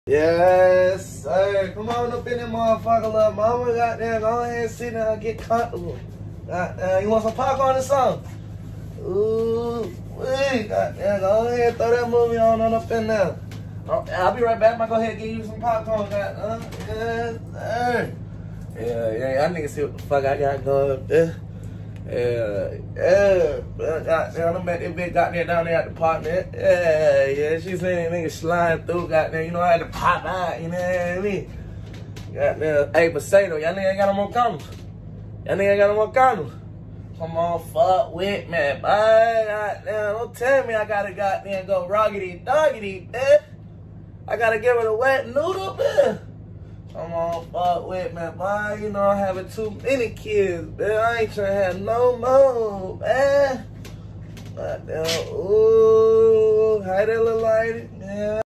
Yes, sir. Come on up in there, motherfucker. Little mama, goddamn, go ahead and sit down and get comfortable. Goddamn, you want some popcorn or something? Ooh, wait, goddamn, go ahead and throw that movie on up in there. I'll be right back. I'm gonna go ahead and give you some popcorn, goddamn. Yes, sir. Yeah, I nigga see what the fuck I got going up there. Goddamn, I'm at that bitch goddamn down there at the park, man. Yeah, she saying nigga sliding through, goddamn, you know, I had to pop out, you know what I mean? Goddamn, hey, Poseidon, y'all nigga ain't got no more condoms. Y'all nigga ain't got no more condoms. Come on, fuck with me, boy. Goddamn, don't tell me I gotta goddamn go roggedy doggedy, bitch. I gotta give it a wet noodle, bitch. Come on, fuck with me, boy. You know I'm having too many kids, man. I ain't trying to have no more, man. Goddamn, ooh, hi there, little lady. Yeah.